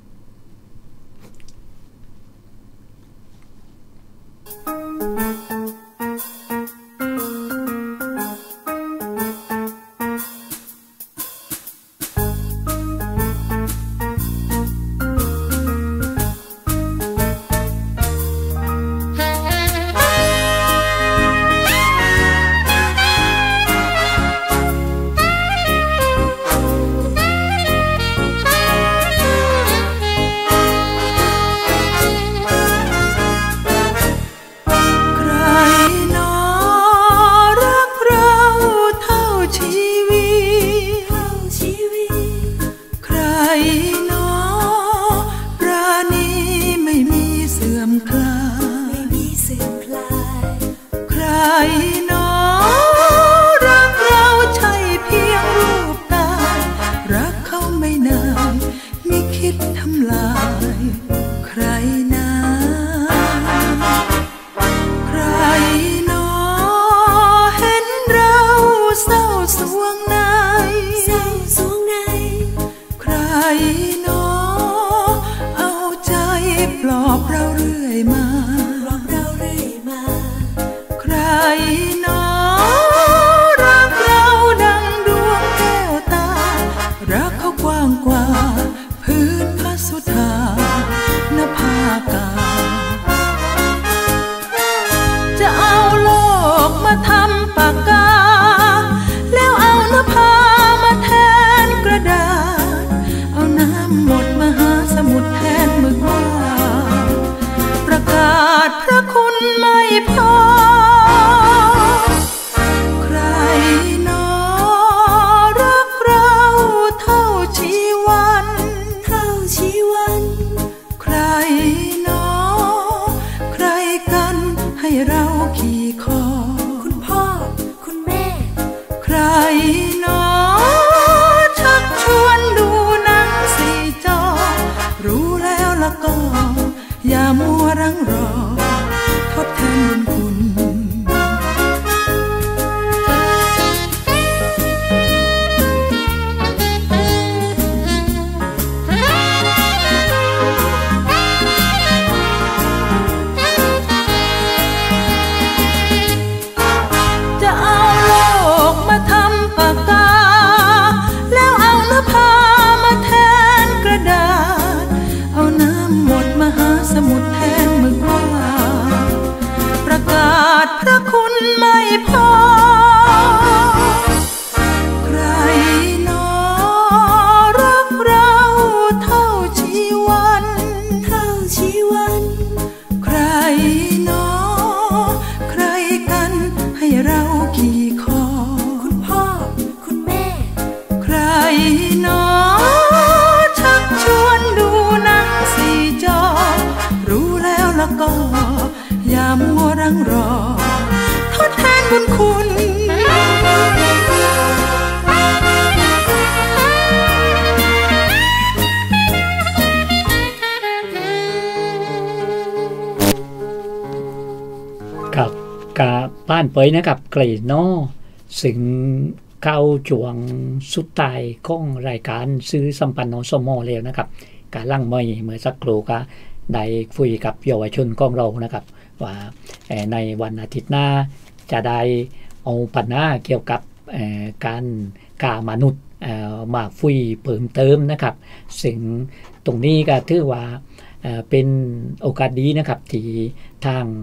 ครับกาบ้านเปยนะครับไกลน้อสึงเข้าช่วงสุดท้ายของรายการซื้อสัมปันอสมแล้วนะครับการล่างเมื่อเมื่อสักครู่ก็ได้คุยกับเยาวชนของเรานะครับว่าในวันอาทิตย์หน้าจะได้เอาปัญหาเกี่ยวกับการฆ่ามนุษย์มาคุยเพิ่มเติมนะครับซึ่งตรงนี้ก็ถือว่าเป็นโอกาสดีนะครับที่ทาง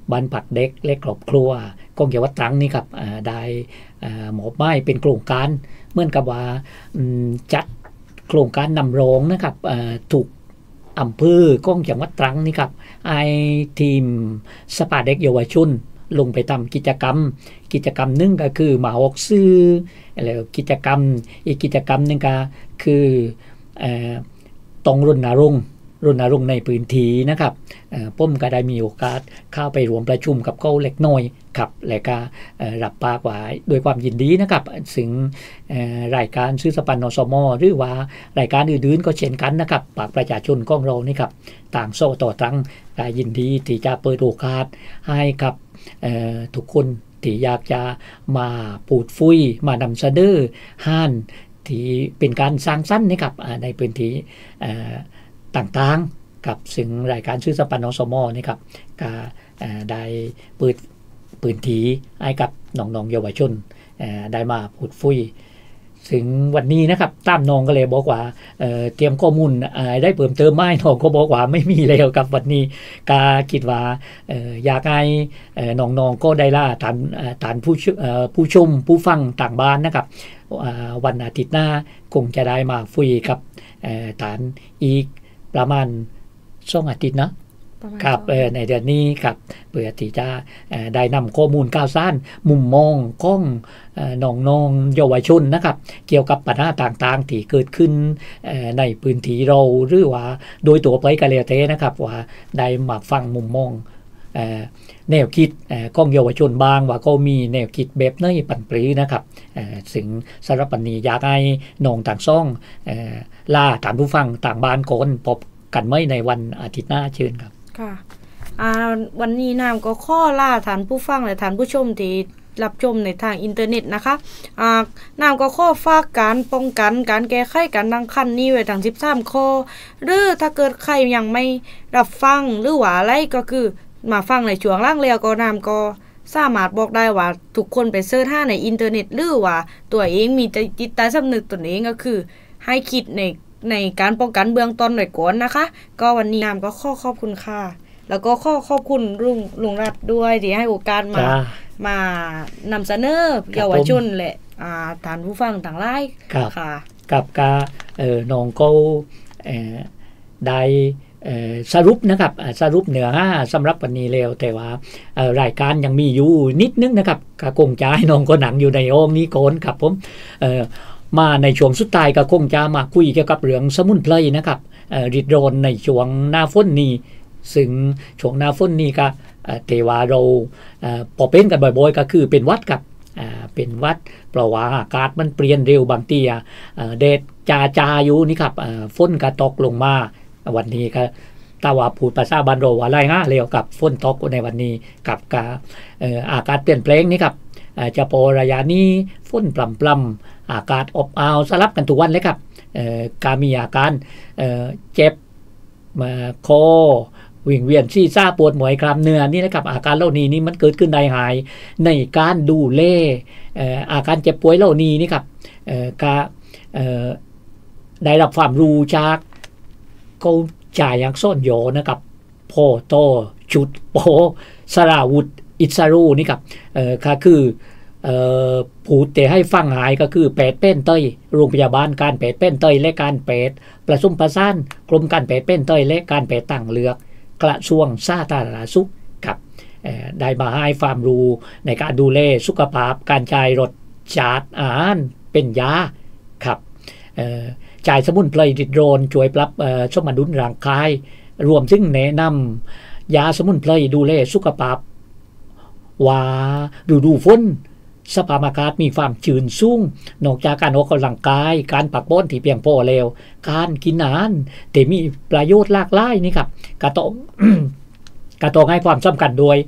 บ้านพักเด็กและครอบครัวกองจังหวัดตรังนี่ครับได้หมอบหมายเป็นโครงการเหมือนกับว่าจัดโครงการนำโรงนะครับถูกอำเภอกองจังหวัดตรังนี่ครับไอทีมสภาเด็กเยาวชนลงไปทำกิจกรรมกิจกรรมนึงก็คือมาออกซื้อแล้วกิจกรรมอีกกิจกรรมนึงก็คือต้องรณรงค์รณรงค์ในพื้นที่นะครับผมก็ได้มีโอกาสเข้าไปร่วมประชุมกับเขาเล็กน้อยครับและก็รับปากไว้ด้วยความยินดีนะครับซึ่งรายการซื้อสปันนสมหรือว่ารายการอื่นๆก็เช่นกันนะครับปากประชาชนของเรานี่ครับต่างโซ่ต่อตั้งได้ยินดีที่จะเปิดโอกาสให้กับทุกคนที่อยากจะมาพูดคุยมานำเสนอห้านที่เป็นการสร้างสรรค์นะครับในพื้นที่ต่างๆกับซึ่งรายการชื่อสปันนสมนี่ครับก็ได้เปิดพื้นที่ให้กับน้องๆเยาวชนได้มาพูดคุยถึงวันนี้นะครับตามน้องก็เลยบอกว่า เ, เตรียมข้อมูลได้เพิ่มเติมไหมน้องก็บอกว่าไม่มีแล้วกับวันนี้ก็คิดว่าอยากให้น้องๆก็ได้ล่าฐานฐานผู้ผู้ชมผู้ฟังต่างบ้านนะครับวันอาทิตย์หน้าคงจะได้มาคุยกับฐานอีกประมาณสองอาทิตย์นะครับในเดือนนี้ครับเพื่อที่จะได้นำข้อมูลข่าวสารมุมมองของน้องๆเยาวชนนะครับเกี่ยวกับปัญหาต่างๆที่เกิดขึ้นในพื้นที่เราหรือว่าโดยตัวไปกันเลยเต้นะครับว่าได้มาฟังมุมมองแนวคิดของเยาวชนบางว่าก็มีแนวคิดแบบไหนปั่นปรีนะครับสิ่งสารพันนี้อยากให้น้องต่างซ่องล่าฐานผู้ฟังต่างบ้านคนพบกันไม่ในวันอาทิตย์หน้าเชิญครับค่ะวันนี้น้ำก็ข้อล่าฐานผู้ฟังและฐานผู้ชมที่รับชมในทางอินเทอร์เน็ตนะคะน้ำก็ข้อฝากการป้องกันการแก้ไขการดังคันนี้ไว้ทั้งสิบสามข้อหรือถ้าเกิดใครยังไม่รับฟังหรือว่าอะไรก็คือมาฟังในช่วงล่างแล้วก็น้ำก็สามารถบอกได้ว่าทุกคนไปเสิร์ชหาในอินเทอร์เน็ตหรือว่าตัวเองมีจิตใต้สำนึกตนเองก็คือให้คิดในในการป้องกันเบื้องต้นหน่อยก่อนนะคะก็วันนี้น้ำก็ขอขอบคุณค่ะแล้วก็ขอขอบคุณลุงลุงรัฐด้วยที่ให้โอกาสมามานำเสนอเยาวชนและฐานผู้ฟังต่างหลายค่ะกับกาเอ่อน้องก็เอ่อได้สรุปนะครับสรุปเนื้อหาสำหรับวันนี้แล้วแต่ว่ารายการยังมีอยู่นิดนึงนะครับก็คงจะให้น้องก็หนังอยู่ในอ้อมนี้ก่อนครับผมมาในช่วงสุดท้ายก็คงจะมาคุยเกี่ยวกับเรื่องสมุนไพรนะครับริดรอนในช่วงหน้าฝนนี้ซึ่งช่วงหน้าฝนนี้ก็เทวาเราพอเป็นกันบ่อยๆก็คือเป็นวัดกับเป็นวัดเพราะว่าอากาศมันเปลี่ยนเร็วบางทีแดดจาจาอยู่นี่ครับฝนก็ตกลงมาวันนี้ก็ตาว่าพูดภาษาบ้านเราว่าไรง่ะเร็วกับฝนตกในวันนี้กับกาอากาศเปลี่ยนแปลงนี่ครับจะพอระยะนี้ฝนปล่ำๆอากาศอบอ้าวสลับกันทุกวันเลยครับการมีอาการเจ็บคอวิ่งเวียนซี่ซ่าปวดหมวยกล้ามเนื้อนี่นะครับอาการเหล่านี้นี่มันเกิดขึ้นได้หายในการดูแลอาการเจ็บป่วยเหล่านี้นี่ครับก็ได้รับความรู้จากเขาจ่ายอย่างซ่อนโยนะครับพ่อโตชุดโปสราวุธอิสรูนี่ครับก็คือผูดแต่ให้ฟังหายก็คือแพทย์แป้นเต้ยโรงพยาบาลการแพทย์แป้นเต้ยและการแพทย์ประชุมประสานกรมการแพทย์แป้นเต้ยและการแพทย์ต่างเลือกกระทรวงสาธารณสุขครับได้มาให้ความรู้ในการดูแลสุขภาพการใช้รสชาติอาหารเป็นยาครับจ่ายสมุนไพรดิดโรนช่วยปรับสมดุลร่างกายรวมถึงแนะนำยาสมุนไพรดูแลสุขภาพว่าฤดูฝนสภาพอากาศมีความชื้นสูงนอกจากการออกกำลังกายการพักผ่อนที่เพียงพอแล้วการกินอาหารที่มีประโยชน์หลากหลายนี่ครับก็ต้อง ก็ต้องให้ความสำคัญโดย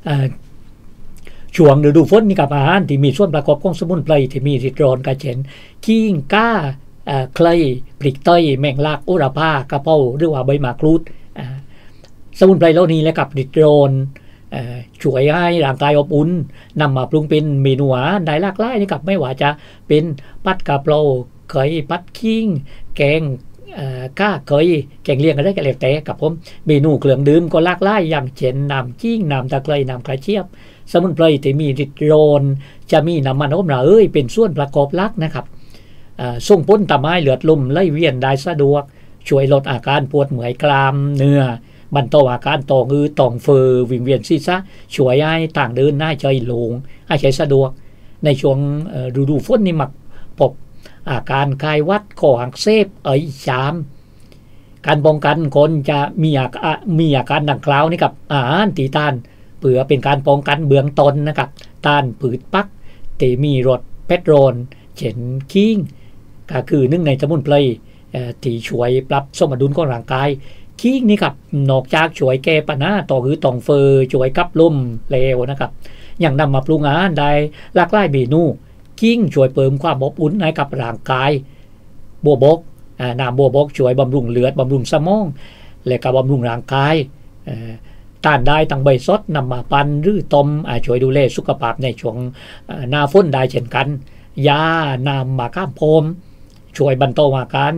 ช่วงฤดูฝนนี่กับอาหารที่มีส่วนประกอบของสมุนไพรที่มีฤทธิ์ร้อนก็เช่นขิงก้าเคลยพริกไต้แมงลักโอราพากระเพราหรือว่าใบมะกรูดสมุนไพรเหล่านี้และกับฤทธิ์ร้อนช่วยให้ร่างกายอบอุ่นนำมาปรุงเป็นเมนูอาหารได้หลากหลายนี่ครับไม่ว่าจะเป็นผัดกะเพราไก่ผัดขิงแกงก้าเคยแกงเลี้ยงอะไรกันแล้วแต่กับผมเมนูเครื่องดื่มก็หลากหลายอย่างเช่นน้ำจิ้งน้ำตะไคร้น้ำกระเจี๊ยบสมุนไพรที่มีฤทธิ์โรนจะมีน้ำมันหอมระเหยเป็นส่วนประกอบหลักนะครับส่งผลทำให้เลือดลมไหลเวียนได้สะดวกช่วยลดอาการปวดเมื่อยกรามเนื้อบรรเทาอาการต่อมือต่องเฟอวิงเวียนศีรษะช่วยให้ต่างเดินหน้าใจโล่งให้ใช้สะดวกในช่วงฤดูฝนนี่มักพบอาการคลายวัดคออักเสบเอ่ยจามการป้องกันคนจะมีอาการมีอาการดังกล่าวนี่กับอาหารตีต้านเพื่อเป็นการป้องกันเบื้องต้นนะครับต้านผืดปักเตมีรสเพชรโรนเช่นคิงก็คือหนึ่งในสมุนไพรที่ช่วยปรับสมดุลของร่างกายคิงนี่ครับนอกจากช่วยแก้ปัญหาต่อหือต่องเฟอช่วยกับลมเลวนะครับยังนำมาปรุงอาหารได้หลากหลายเมนูคิงช่วยเพิ่มความอบอุ่นให้กับร่างกายบัวบกน้ำบัวบกช่วยบำรุงเลือดบำรุงสมองและก็บำรุงร่างกายต้านได้ตั้งใบสดนำมาปั่นหรือต้มช่วยดูแลสุขภาพในช่วงหน้าฝนได้เช่นกันยานำมาข้ามพรมช่วยบรรเทาอาการ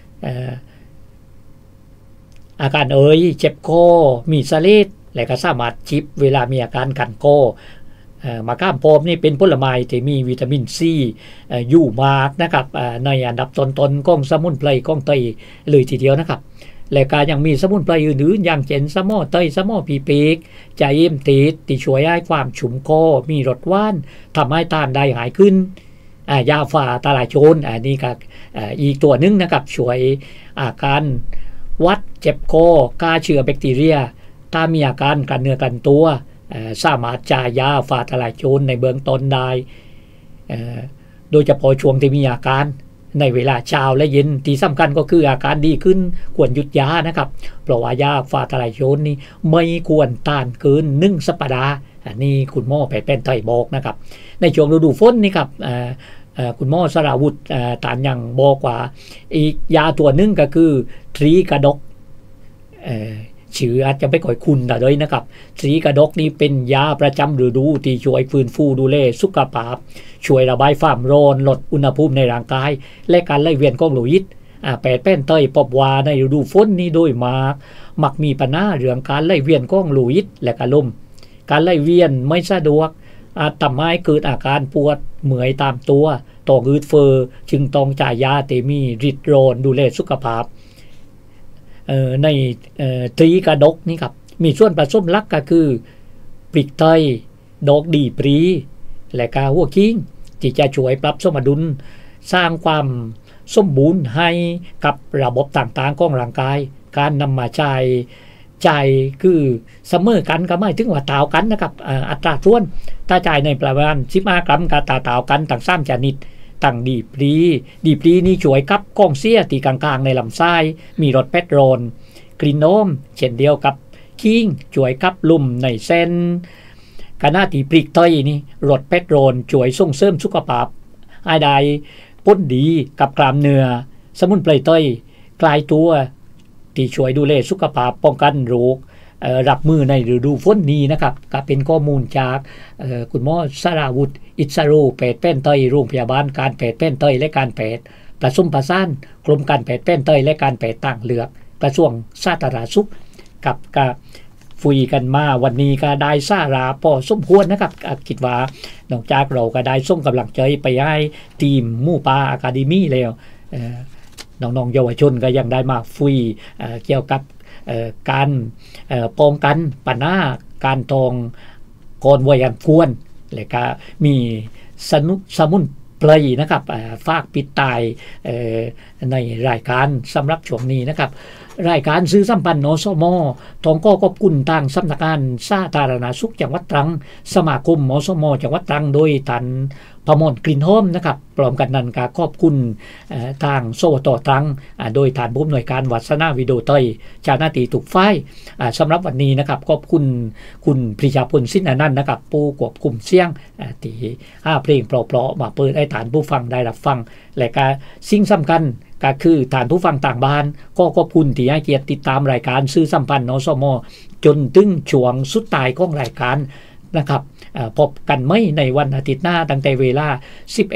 อาการเอ่ยเจ็บคอมีสะเลดและก็สามารถจิบเวลามีอาการคันคอมะขามป้อมนี่เป็นผลไม้ที่มีวิตามินซีอยู่มากนะครับในอันดับต้นๆของสมุนไพรของไทยเลยทีเดียวนะครับและก็ยังมีสมุนไพรอื่นๆอย่างเช่นสมอเตยสมอปีปีกใจเอ็มตีดที่ช่วยให้ความชุ่มคอมีรสหวานทำให้ต้านได้หายขึ้นยาฝ่าตาลายโจรอันนี้ก็อีกตัวนึงนะครับช่วยอาการวัดเจ็บคอฆ่าเชื้อแบคทีเรียถ้ามีอาการกันเนื้อกันตัวสามารถจ่ายยาฝ่าทลายโจรในเบื้องต้นได้โดยเฉพาะช่วงที่มีอาการในเวลาเช้าและเย็นที่สำคัญก็คืออาการดีขึ้นควรหยุดยานะครับเพราะว่ายาฝ่าทลายโจรนี่ไม่ควรต้านเกินหนึ่งสัปดาห์อันนี้คุณหมอแพทย์แผนไทยบอกนะครับในช่วงฤดูฝนนี่ครับคุณหมอสราวุฒิตานยังบอกว่าอีกยาตัวนึงก็คือทรีกระดกชื่ออาจจะไม่ค่อยคุ้นแต่เลยนะครับทรีกระดกนี่เป็นยาประจำฤดูที่ช่วยฟื้นฟูดูแลสุขภาพช่วยระบายความร้อนลดอุณหภูมิในร่างกายและการไหลเวียนของโลหิตแปดแป้นเต้ยพบว่าในฤดูฝนนี้โดยมากมักมีปัญหาเรื่องการไหลเวียนของโลหิตและกระลมการไหลเวียนไม่สะดวกอาจทำให้เกิดอาการปวดเมื่อยตามตัวต่ออืดเฟอจึงต้องจ่ายยาเตมีฤทธิ์โรนดูแลสุขภาพในทรีกระดกนี่ครับมีส่วนผสมหลักก็คือปลีกไทยดอกดีปรีและกาหัวคิงที่จะช่วยปรับสมดุลสร้างความสมบูรณ์ให้กับระบบต่างๆของร่างกายการนำมาใช้ใจคือเสมอกันก็ไม่ถึงว่าต่างกันนะครับอัตราส่วนถ้าจ่ายในประมาณสิบห้ากรัมกับต่างกันต่างสามชนิดต่างดีปรีดีปรีนี่ช่วยกับกองเสียตีกลางๆในลำไส้มีรสเพชรโรนกลิ่นนมเช่นเดียวกับคิงช่วยกับลุ่มในเส้นกระนาตีปลีกไทยนี่รสเพชรโรนช่วยส่งเสริมสุขภาพให้ได้ผลดีกับกล้ามเนื้อสมุนไพรไทยคลายตัวที่ช่วยดูแลสุขภาพป้องกันโรครับมือในฤดูฝนนี้นะครับก็เป็นข้อมูลจากคุณหมอสราวุฒิอิสโรแพทย์แผนไทยโรงพยาบาลการแพทย์แผนไทยและการแพทย์ผสมผสานกรมการแพทย์แผนไทยและการแพทย์ต่างเลือกกระทรวงสาธารณสุขกับกับฟุยกันมาวันนี้ก็ได้สาระพอสมควรนะครับคิดว่านอกจากเราก็ได้ส่งกำลังใจไปให้ทีมหมู่ป่าอะคาเดมี่แล้วน้องๆเยาวชนก็ยังได้มาฟุยเกี่ยวกับการป้องกันปัญหาการทองก่อนวัยอันควรและก็มีสนุสมุนไพรนะครับฝากปิดตายในรายการสำหรับช่วงนี้นะครับรายการซื้อสัมพันธ์นสมทองก็ขอบคุณทางสำนักงานสาธารณสุขจังหวัดตรังสมาคมมสมจังหวัดตรังโดยท่านพมรกลิ่นหอมนะครับพร้อมกันนั้นก็ขอบคุณทางสวทตรังโดยท่านผู้อำนวยการวัฒนาวิโดเตยเจ้าหน้าที่ทุกฝ่ายสำหรับวันนี้นะครับขอบคุณคุณปรีชาพลสินอนันต์นะครับผู้ควบคุมเสียงที่ห้าเพลงเพราะๆมาเปิดให้ท่านผู้ฟังได้รับฟังและก็สิ่งสำคัญก็คือท่านผู้ฟังต่างบ้านก็ขอบคุณที่ให้เกียรติติดตามรายการสื่อสัมพันธ์นสมจนถึงช่วงสุดท้ายของรายการนะครับพบกันไม่ในวันอาทิตย์หน้าตั้งแต่เวลา สิบเอ็ด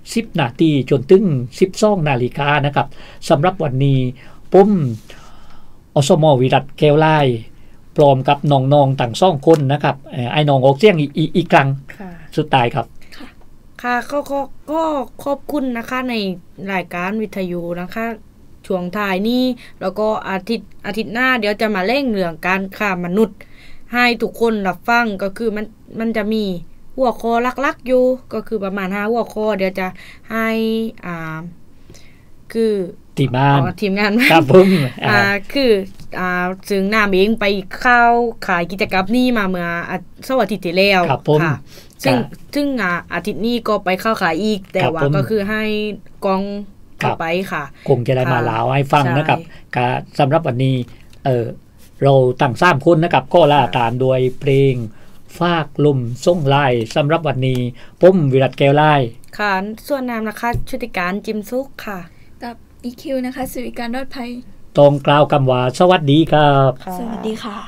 สิบนาทีจนถึงสิบสองนาฬิกานะครับสำหรับวันนี้ผมอสมวิรัตแก้วไล่พร้อมกับน้องๆต่างซ่องคนนะครับไอ้น้องออกเสียงอีกอีกครั้งสุดท้ายครับค่ะก็ก็ก็ขอบคุณนะคะในรายการวิทยุนะคะช่วงท้ายนี้แล้วก็อาทิตย์อาทิตย์หน้าเดี๋ยวจะมาเร่งเรื่องการฆ่ามนุษย์ให้ทุกคนรับฟังก็คือมันมันจะมีหัวข้อลักๆอยู่ก็คือประมาณห้าหัวข้อเดี๋ยวจะให้อ่าคือทีมงานทีมงานครับผมอ่าคืออ่าซึ่งน้ำเองไปเข้าขายกิจกรรมนี้มาเมื่อเสาร์อาทิตย์ที่แล้วค่ะซึ่งซึ่งอาทิตย์นี้ก็ไปเข้าขายอีกแต่ว่าก็คือให้กองเข้าไปค่ะคงจะได้มาเล่าให้ฟังนะครับก็สำหรับวันนี้เออเราตั้งสามคนนะครับก็ล่าตามโดยเพลงฟากลมส่งลายสำหรับวันนี้ผมวิรัตแก้วไล่ค่ะส่วนนามนะคะชุติการจิมซุกค่ะกับอีคิวนะคะสุวิการรอดภัยตรงกล่าวคำว่าสวัสดีครับสวัสดีค่ะ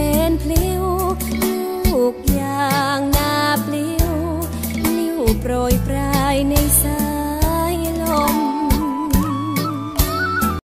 โปรย